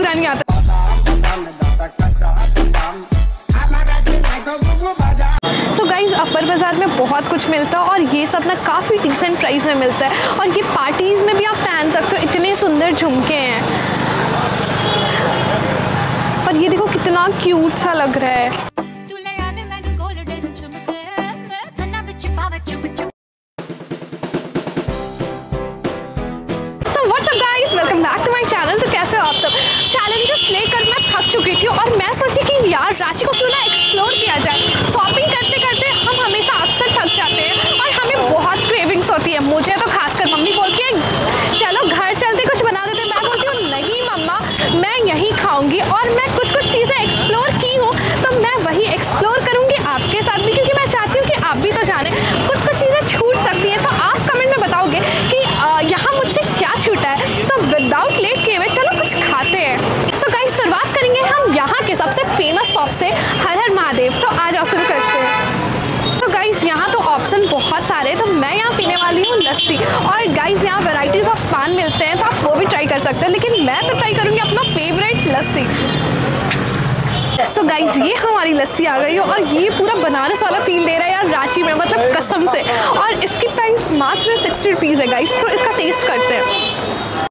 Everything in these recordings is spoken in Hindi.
पूरा नहीं आता। सो गाइज अपर बाज़ार में बहुत कुछ मिलता है और ये सब ना काफ़ी डिसेंट प्राइस में मिलता है और ये पार्टीज़ में भी आप पहन सकते हो। इतने सुंदर झुमके हैं और ये देखो कितना क्यूट सा लग रहा है। So what's up guys, welcome back to my channel। तो कैसे हो आप सब? चैलेंजेस लेकर मैं थक चुकी थी और मैं सोची कि यार रांची को क्यों ना एक्सप्लोर किया जाए। शॉपिंग करते करते हम हमेशा अक्सर थक जाते हैं और हमें बहुत क्रेविंग्स होती है। मुझे तो खासकर मम्मी बोलती है चलो घर चलते कुछ बना देते। मैं बोलती हूँ नहीं मम्मा, मैं यहीं खाऊंगी और मैं कुछ चीज़ें एक्सप्लोर की हूँ तो मैं वही एक्सप्लोर करूँगी आपके साथ भी, क्योंकि मैं चाहती हूँ कि आप भी तो जाने। कुछ चीज़ें छूट सकती हैं तो आप कमेंट में बताओगे कि यहाँ मुझसे क्या छूटा है। तो विदाउट लेट किए हुए चलो कुछ खाते हैं। सो गाइस शुरुआत करेंगे हम यहाँ के सबसे फेमस शॉप से, हर हर महादेव। तो आ जाओ शुरू करते हैं। तो गाइस यहाँ तो ऑप्शन बहुत सारे हैं, तो मैं यहाँ पीने वाली हूँ लस्सी। और गाइस यहाँ वैराइटीज़ ऑफ पान मिलते हैं तो आप वो भी ट्राई कर सकते हैं, लेकिन मैं तो ट्राई करूँगी अपना फेवरेट लस्सी। सो गाइज ये हमारी लस्सी आ गई है और ये पूरा बनारस वाला फील दे रहा है यार रांची में, मतलब कसम से। और इसकी प्राइस मात्र 60 रुपीज़ है गाइज। तो इसका टेस्ट करते हैं।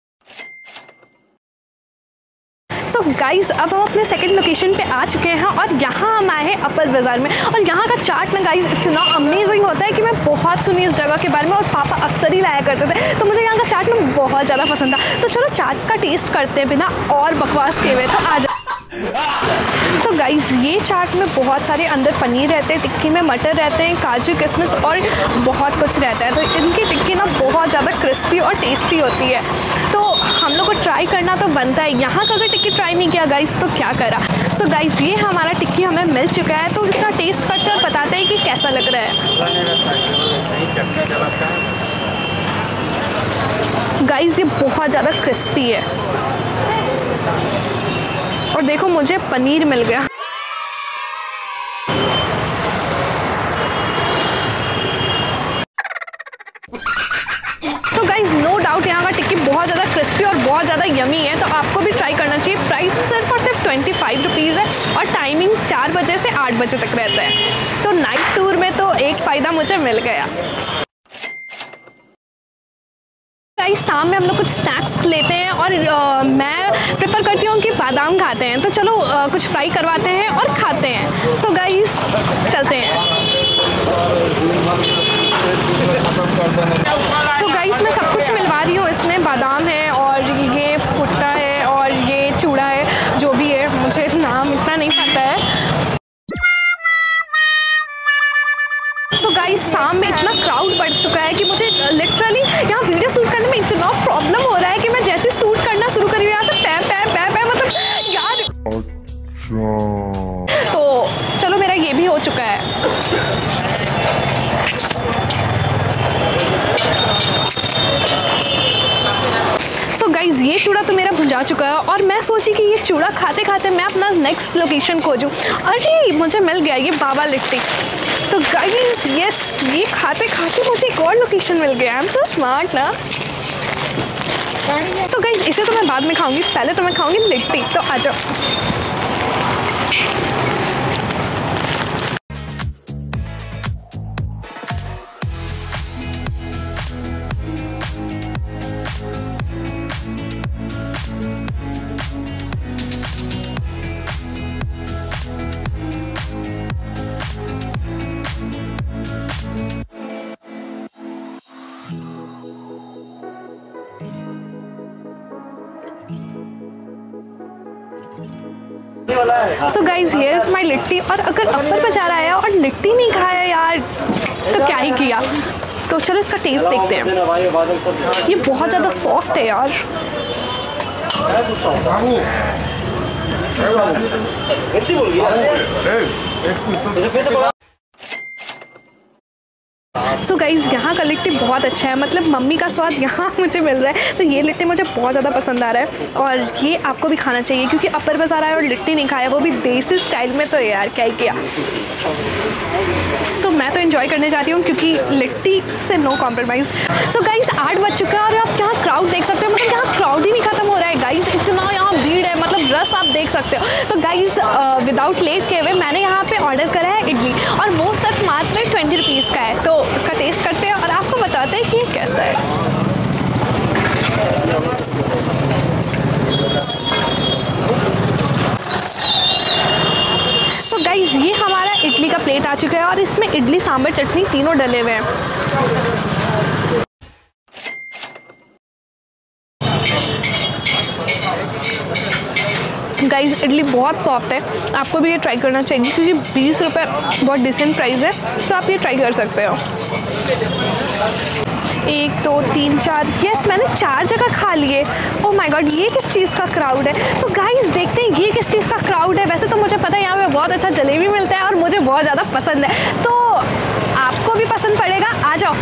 सो गाइज अब हम अपने सेकंड लोकेशन पे आ चुके हैं और यहाँ हम आए हैं अपर बाज़ार में। और यहाँ का चाट ना गाइज इतना अमेजिंग होता है कि मैं बहुत सुनी इस जगह के बारे में और पापा अक्सर ही लाया करते थे, तो मुझे यहाँ का चाट ना बहुत ज़्यादा पसंद था। तो चलो चाट का टेस्ट करते हैं बिना और बकवास किए हुए। तो आ जाओ। सो गाइज ये चाट में बहुत सारे अंदर पनीर रहते हैं, टिक्की में मटर रहते हैं, काजू किशमिश और बहुत कुछ रहता है। तो इनकी टिक्की ना बहुत ज़्यादा क्रिस्पी और टेस्टी होती है, तो हम लोग को ट्राई करना तो बनता है। यहाँ का अगर टिक्की ट्राई नहीं किया गाइज तो क्या करा। सो गाइज ये हमारा टिक्की हमें मिल चुका है, तो इसका टेस्ट करते और बताते हैं कि कैसा लग रहा है। गाइज ये बहुत ज़्यादा क्रिस्पी है और देखो मुझे पनीर मिल गया। तो गाइज नो डाउट यहाँ का टिक्की बहुत ज़्यादा क्रिस्पी और बहुत ज़्यादा यमी है, तो आपको भी ट्राई करना चाहिए। प्राइस सिर्फ और सिर्फ 25 रुपीज़ है और टाइमिंग 4 बजे से 8 बजे तक रहता है। तो नाइट टूर में तो एक फ़ायदा मुझे मिल गया। गाइस शाम में हम लोग कुछ स्नैक्स लेते हैं और मैं प्रेफर करती हूँ कि बादाम खाते हैं। तो चलो कुछ फ्राई करवाते हैं और खाते हैं। सो गाइस चलते हैं। सो गाइस मैं सब कुछ मिलवा रही हूँ, इसमें बादाम है और ये भुट्टा है और ये चूड़ा है, जो भी है मुझे नाम इतना नहीं पता है। सो गाइस शाम में इतना क्राउड बढ़ चुका है कि मुझे लिटरली यहाँ वीडियो शूट करने में इतना प्रॉब्लम हो रहा है कि मैं जैसे शूट करना शुरू करी हूँ यहाँ से पै मतलब यार। तो चलो मेरा ये भी हो चुका है। सो गाइज ये चूड़ा तो मेरा भुंजा चुका है और मैं सोची कि ये चूड़ा खाते खाते मैं अपना नेक्स्ट लोकेशन खोजूँ। अरे मुझे मिल गया ये बाबा लिट्टी। तो गाइस यस ये खाते खाते मुझे एक और लोकेशन मिल गया। आई एम सो स्मार्ट ना। तो गाइस इसे तो मैं बाद में खाऊंगी, पहले तो मैं खाऊंगी लिट्टी। तो आ जाओ। So guys here is my litti. और अगर अपर बाजार आया और लिट्टी नहीं खाया यार तो क्या ही किया। तो चलो इसका टेस्ट देखते हैं। ये बहुत ज़्यादा सॉफ्ट है यार। सो गाइज़ यहाँ का लिट्टी बहुत अच्छा है, मतलब मम्मी का स्वाद यहाँ मुझे मिल रहा है। तो ये लिट्टी मुझे बहुत ज़्यादा पसंद आ रहा है और ये आपको भी खाना चाहिए, क्योंकि अपर बाज़ार आया और लिट्टी नहीं खाया, वो भी देसी स्टाइल में। तो यार क्या ही किया। तो मैं तो एंजॉय करने जा रही हूँ क्योंकि लिट्टी से नो कॉम्प्रोमाइज़। सो गाइज़ 8 बज चुका है और आप यहाँ क्राउड देख सकते हो, मतलब यहाँ क्राउड ही नहीं खत्म हो रहा है गाइज़। इतना यहाँ भीड़ है, मतलब सकते हो। तो गाइज़ विदाउट लेट किए हुए मैंने यहाँ पे ऑर्डर करा है इडली, और वो सिर्फ मात्र 20 रुपीज़ का है। तो इसका टेस्ट करते हैं और आपको बताते हैं कि ये कैसा है। तो गाइज़ ये हमारा इडली का प्लेट आ चुका है और इसमें इडली सांभर चटनी तीनों डले हुए हैं। गाइज़ इडली बहुत सॉफ्ट है, आपको भी ये ट्राई करना चाहिए क्योंकि 20 रुपये बहुत डिसेंट प्राइस है, तो आप ये ट्राई कर सकते हो। 1 2 3 4, यस मैंने 4 जगह खा लिए। ओह माय गॉड, ये किस चीज़ का क्राउड है? तो गाइस देखते हैं ये किस चीज़ का क्राउड है। वैसे तो मुझे पता है यहाँ पे बहुत अच्छा जलेबी मिलता है और मुझे बहुत ज़्यादा पसंद है, तो आपको भी पसंद पड़ेगा, आ जाओ।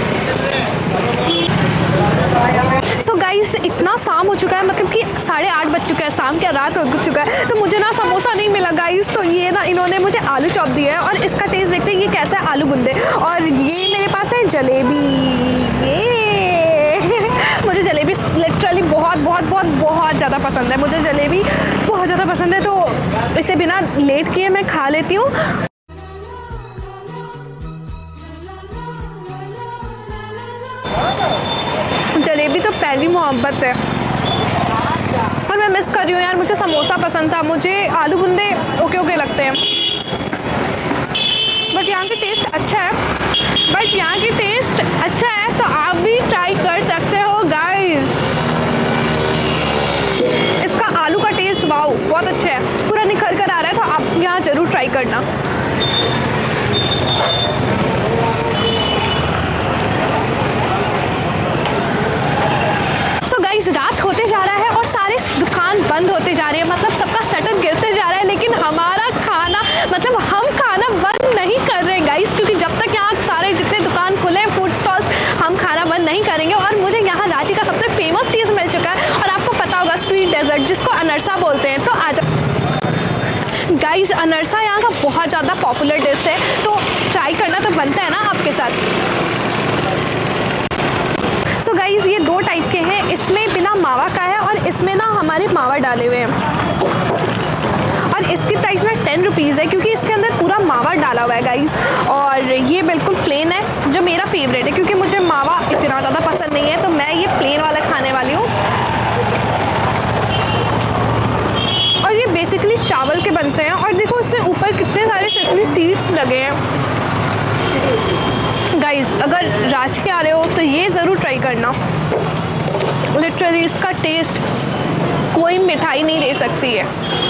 सो गाइस इतना शाम हो चुका है, मतलब कि 8:30 बज चुका है, शाम क्या रात हो चुका है, तो मुझे ना समोसा नहीं मिला गाइस। तो ये ना इन्होंने मुझे आलू चॉप दिया है और इसका टेस्ट देखते हैं ये कैसा है, आलू बूंदे। और ये मेरे पास है जलेबी, ये मुझे जलेबी लिटरली बहुत बहुत बहुत बहुत ज़्यादा पसंद है, मुझे जलेबी बहुत ज़्यादा पसंद है। तो इसे बिना लेट किए मैं खा लेती हूँ। जलेबी तो पहली मोहब्बत है और मैं मिस कर रही हूँ यार। मुझे समोसा पसंद था, मुझे आलू बूंदे ओके ओके लगते हैं, बट यहाँ की टेस्ट अच्छा है, तो आप भी ट्राई कर सकते हो गाइस। इसका आलू का टेस्ट वाओ बहुत अच्छा है, पूरा निखर कर आ रहा है, तो आप यहाँ ज़रूर ट्राई करना। रात होते जा रहा है और सारे दुकान बंद होते जा रहे हैं, मतलब सबका शटर गिरते जा रहा है, लेकिन हमारा खाना मतलब हम खाना बंद नहीं कर रहे हैं गाइस, क्योंकि जब तक यहाँ सारे जितने दुकान खुले हैं फूड स्टॉल्स, हम खाना बंद नहीं करेंगे। और मुझे यहाँ रांची का सबसे फेमस चीज़ मिल चुका है और आपको पता होगा स्वीट डेजर्ट जिसको अनरसा बोलते हैं। तो आ जाओ गाइस, अनरसा यहाँ का बहुत ज़्यादा पॉपुलर डिश है, तो ट्राई करना तो बनता है ना आपके साथ। सो गाइज़ ये 2 टाइप के हैं, इसमें बिना मावा का है और इसमें ना हमारे मावा डाले हुए हैं, और इसकी प्राइस ना 10 रुपीज़ है क्योंकि इसके अंदर पूरा मावा डाला हुआ है गाइज़। और ये बिल्कुल प्लेन है जो मेरा फेवरेट है, क्योंकि मुझे मावा इतना ज़्यादा पसंद नहीं है, तो मैं ये प्लेन वाला खाने वाली हूँ। और ये बेसिकली चावल के बनते हैं, और देखो इसमें ऊपर कितने सारे सेसमी सीड्स लगे हैं। गाइस अगर रांची के आ रहे हो तो ये ज़रूर ट्राई करना, लिटरली इसका टेस्ट कोई मिठाई नहीं दे सकती है।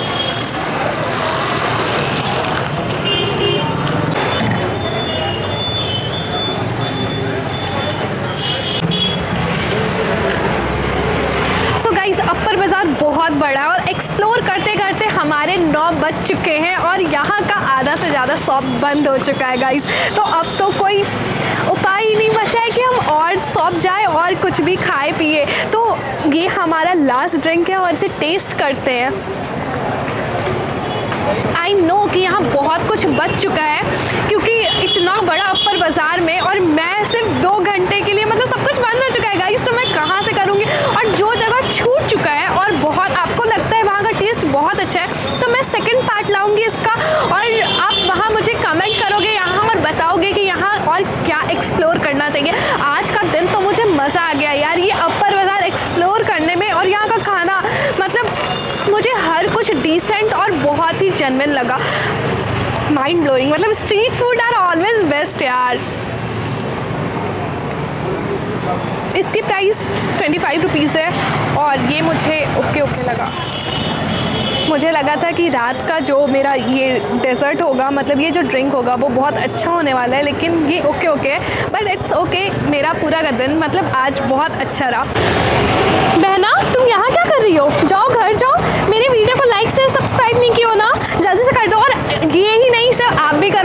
अपर बाज़ार बहुत बड़ा है और एक्सप्लोर करते करते हमारे 9 बज चुके हैं और यहाँ का आधा से ज़्यादा शॉप बंद हो चुका है गाइस। तो अब तो कोई उपाय ही नहीं बचा है कि हम और शॉप जाए और कुछ भी खाए पिए। तो ये हमारा लास्ट ड्रिंक है और इसे टेस्ट करते हैं। आई नो कि यहाँ बहुत कुछ बच चुका है क्योंकि इतना बड़ा अपर बाज़ार में, और मैं सिर्फ 2 घंटे के लिए मतलब सब कुछ बंद हो चुका है गाइस, तो मैं कहाँ से करूँगी। और जो जगह छूट चुका है और बहुत आपको लगता है वहाँ का टेस्ट बहुत अच्छा है, तो मैं सेकंड पार्ट लाऊंगी इसका, और आप वहाँ मुझे कमेंट करोगे यहाँ और बताओगे कि यहाँ और क्या एक्सप्लोर करना चाहिए। आज का दिन तो मुझे मज़ा आ गया यार ये अपर बाज़ार एक्सप्लोर करने में, और यहाँ का खाना मतलब मुझे हर कुछ डिसेंट और बहुत ही जेन्युइन लगा, माइंड ब्लोइंग। मतलब street food are always best यार। इसकी प्राइस 25 रुपीज़ है और ये मुझे ओके लगा। मुझे लगा था कि रात का जो मेरा ये डेज़र्ट होगा, मतलब ये जो ड्रिंक होगा वो बहुत अच्छा होने वाला है, लेकिन ये ओके है, बट इट्स ओके। मेरा पूरा का दिन मतलब आज बहुत अच्छा रहा। बहना तुम यहाँ क्या कर रही हो? जाओ घर जाओ, मेरे वीडियो को लाइक से सब्सक्राइब नहीं किया हो ना, जल्दी से कर दो। और ये ही नहीं, सिर्फ आप भी कर